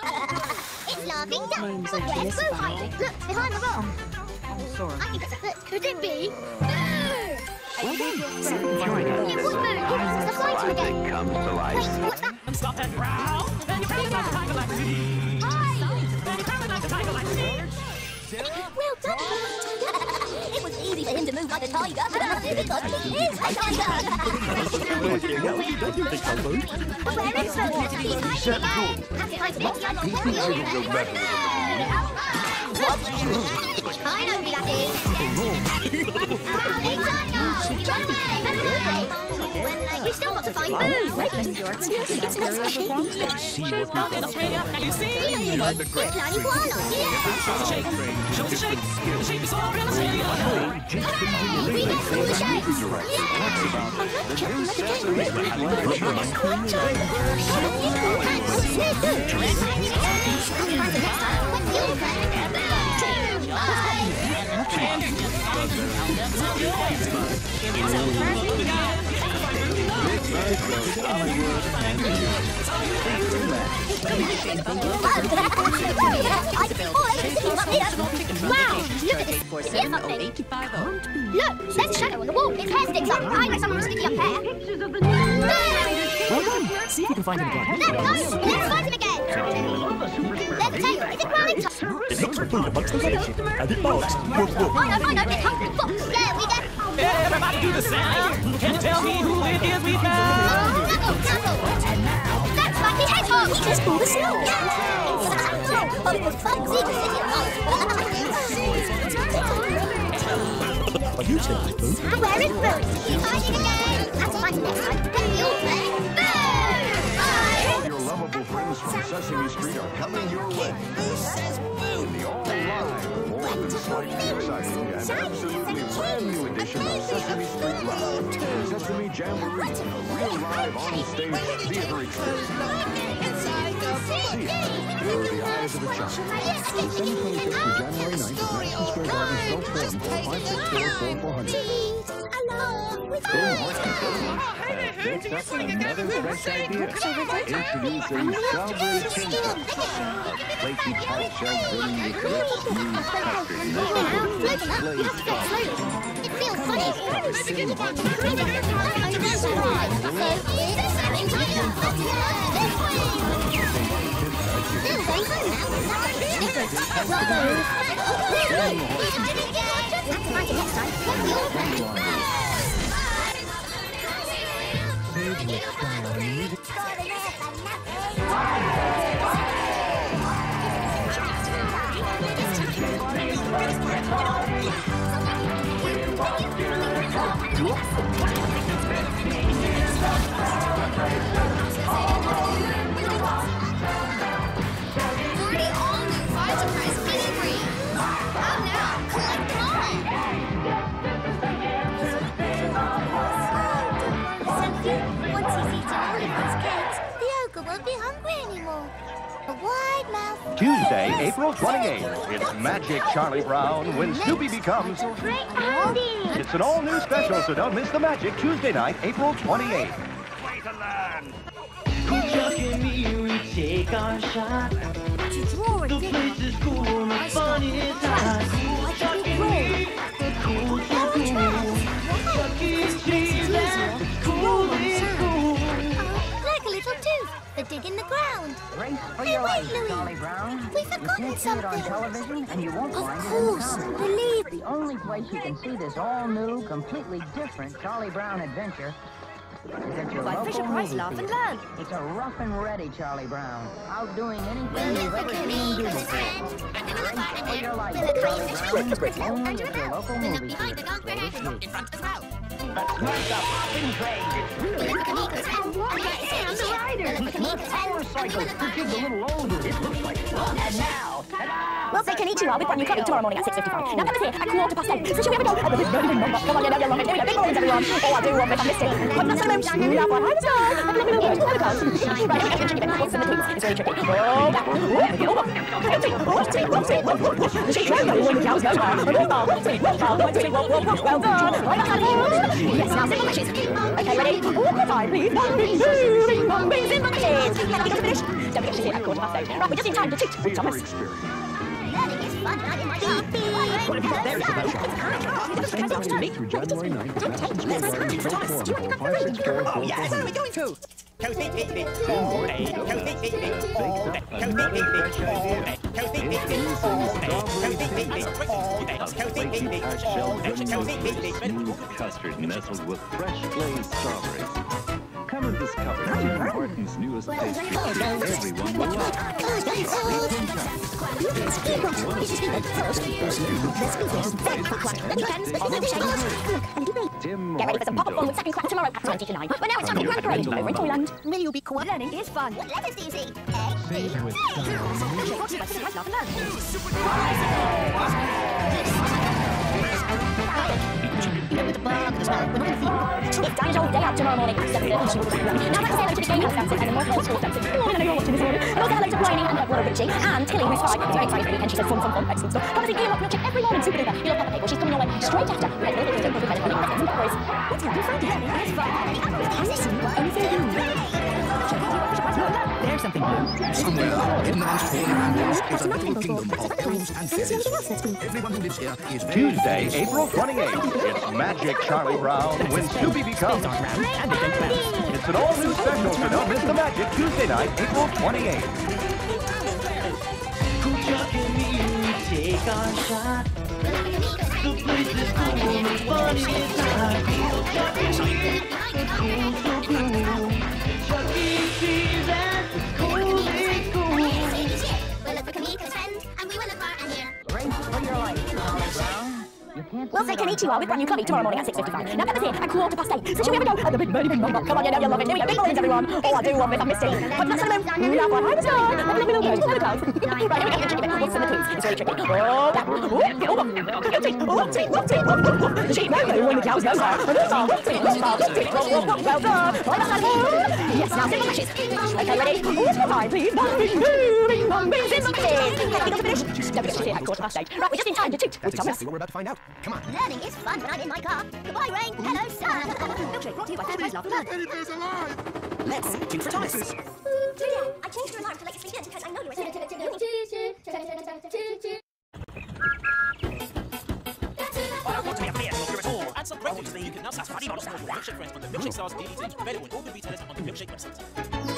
It's laughing duck. But where's Boo hiding? Look, behind the rock. Oh, sorry. I think it's a foot. Could it be? Well done. Yeah, what Boo? He wants us to fight him again. Comes to life. Wait, what's that? I'm soft and brown, and you're pretty like a tiger like me. Hi! And you're pretty like a tiger like me. Well done. It was easy for him to move like a tiger because he is a tiger. Where is Boo? He's hiding again. Have to find Mickey. I don't I know who that is. Howdy, Tanya! Run away! Run away! We've still got to find Boo. It's not special. You see? It's Flying Koala. Yeah! Shake. Show the shake. The shape is all real estate. Hooray! We get all the shapes. Wow! Look at this. Here's something. Look, there's a shadow on the wall. Its hair sticks up. I know someone was sticking up hair. Well done. See if you can find him again. There we go. Let's find him again. There's the tail. Is it growling time? It looks like food amongst the village, and it barks. Woof, woof. I know. It's hungry. Fox. There we go. Everybody do the sound. Can you tell me who it is we found? Knuckle. That's like the hedgehog. He just pulled the snow. Oh, it was fun seeing the city Are you taking food? Where is Boo? He's hiding again. Have to find him next time. Then you'll play Boo! All your lovable friends from Sesame Street are coming your way. In the all-live, more than slightly exciting and absolutely brand new edition of Sesame Street Live. Sesame Jamboree, a real live on-stage theater experience. See it through the eyes of a child. From December 25th to January 9th at Madison Square Garden, South Bend, 564-4400. Along with Boom Horton picks up another fresh idea. Introducing Strawberry King Flaky hard shell filling with rich, smooth custard It feels funny. Tuesday, April 28th, it's Magic Charlie Brown when Snoopy becomes... It's an all-new special, so don't miss the magic Tuesday night, April 28th. Way to learn! Chuck and me, we take our shot. The place is cool, the fun is hot. Chuck and me, cool, so cool. Chuck E. Cheese, cool is cool. Like a little tooth that dig in the ground. Race for Hey, your wait, life, Louie. Charlie Brown. We've You forgotten can't see it on something. television, and you won't Of find it in the course, comics. believe. The only place you can see this all-new, completely different Charlie Brown adventure is at your By local Fisher-Price movie Laugh and theater. Learn. It's a rough and ready Charlie Brown, outdoing anything We'll you've never ever seen compete do with his before. friend. And another Race part of for him. your life, We'll look Charlie like the Brown, truth. only And at your local we'll look movie behind the theater. dark red head and in front as well. Let's make a popping train. We'll look like Amika's friend. And get his rider. We'll look like Amika's friend. Motorcycle for kids a little older. It looks like fun. And now, ta-da! We'll say Konnichiwa with brand new coffee tomorrow morning at 6:55. Now come and see at 10:15. So shall we have a go? Come on, you know you're wrong. Here we go. Big mornings, everyone. Oh, I do wrong if I missed it. But that's what I'm shooting up on. I'm sorry. Let me know. Have a go. Right, it's very tricky. Oh, back. The shape triangle when the cows go by. Well done. Yes, now simple matches. Okay, ready? 1, 5, please. 1, 2, 3, 1, 2, simple matches. Now we go to finish. Don't forget to see at quarter past 8. Right, we're just in time to toot with Thomas. Learning is fun when I'm in my car. What have you got there, Isabel? Through January 9th, Madison Square Garden, North Warren, 564 Oh, yes, where are we going to? Bake up another fresh idea. Introducing strawberry cake. A flaky patch shell brimming with smooth custard nestled with fresh glazed strawberries. Come and discover Tim Hortons' newest pastry that everyone will love. Tim Get ready for some pop-up fun with second class tomorrow at 20 to 9. But now it's time for Grand Parade over in Toyland. Will you be quiet? Learning is fun. What letters do you see? A, B, C. It's Dinosaur Day Out tomorrow morning at 7:30. Now let's say hello to the gaming dancers and the more old school dancers. Oh, I know you're watching this morning. And also hello to Bryony and Laura Ritchie and Tilly, who's 5. It's very exciting for the weekend. She says fun, excellent stuff. Promising gear up milkshake every morning. Super duper. You'll have the paper. She's coming your way straight after. We had a little bit of credit money and some peppers. What's happening Friday? It's fun. There's something new. Somewhere in the most foreign lands is a little kingdom of elves and fairies. Everyone who lives here is very Tuesday, April 28th, it's Magic Charlie Brown when Snoopy becomes... It's an all-new special, so don't miss the magic Tuesday night, April 28th. Chuck and me, we take our shot. The place is cool, the fun is hot. Chuck and me, it's cool, so cool. Chuck E. Cheese and it's cool, it's cool. We'll look for Kamika's friend, and we will look far and near. Race for your life, Charlie Brown. You can't We'll say konnichiwa with brand new clubbing tomorrow morning at 6:55. Now Pepper's here at 8:15. So shall we ever go at the big birdie bing bong bong? Come on, you know you'll love it. Here we go, big balloons everyone. Oh, I do love it, I missed it. But that's the moon. Love one, I'm a star. Let me know, guys. Right, here we go, the tricky bit. What's in the clues? It's very tricky. Oh, that. The sheep know when the cows know that. Well done. Right, that's the moon. Yes, now simple matches. Okay, ready? Who's my time, please? Bing bong, bing, simple matches. Don't forget to see at 8:15. Right, we're just in time to toot with Thomas. Exactly what we're about to find out. Come on. Learning is fun when I'm in my car. Goodbye, rain. Hello, sun. Milkshake brought to you by Fairy's Love Fun. Let's toot for Thomas. Julia, I changed your alarm to let you sleep in because I know you were saying Want to be a fair talker at all? And some great news that you can now subscribe to our small milkshake friends on the Milkshake Stars DVD. Available in all the retailers and on the Milkshake website.